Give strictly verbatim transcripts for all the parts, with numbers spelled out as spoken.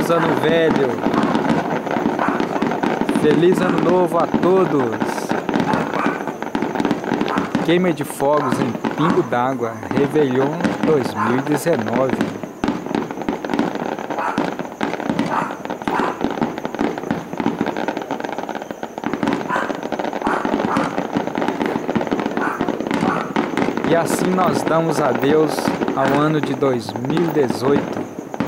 Feliz ano velho. Feliz ano novo a todos. Queima de fogos em Pingo d'Água, Réveillon dois mil e dezenove. E assim nós damos adeus ao ano de dois mil e dezoito.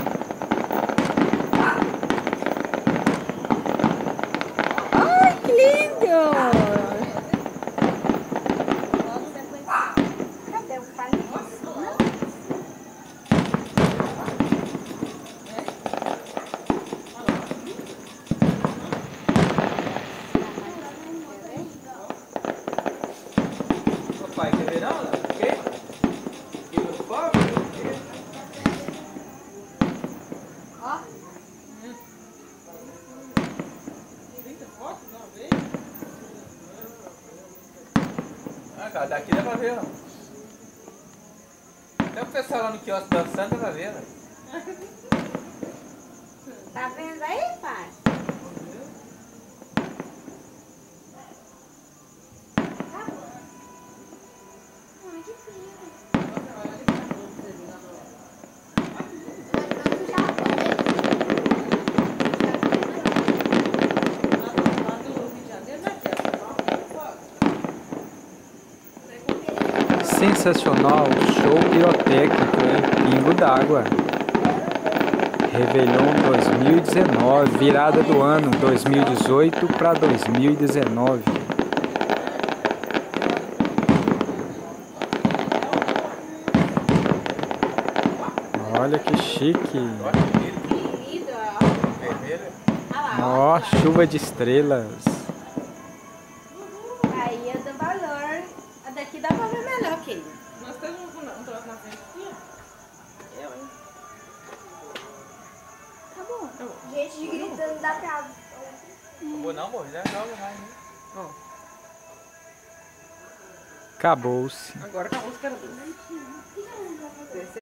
Ai, que lindo! Cadê o palito? Papai, quer ver não? Ó. Ah, cara, daqui dá pra ver, ó. Até o pessoal lá no quiosque dançando dá pra ver, velho. Tá vendo aí, pai? Ai, que frio. Sensacional show pirotécnico em Pingo d'Água. Réveillon dois mil e dezenove, virada do ano dois mil e dezoito para dois mil e dezenove. Olha que chique. Lindo, ó. Vermelho. Olha lá, Ó, chuva de estrelas. aí é do valor. A daqui dá pra ver melhor que ele. Nós temos um troço na frente aqui, ó. Eu, hein? Tá bom. Tá bom. Gente gritando dá pra... Não vou não, amor. Já joga mais, né? Ó, Acabou-se. agora acabou os caras.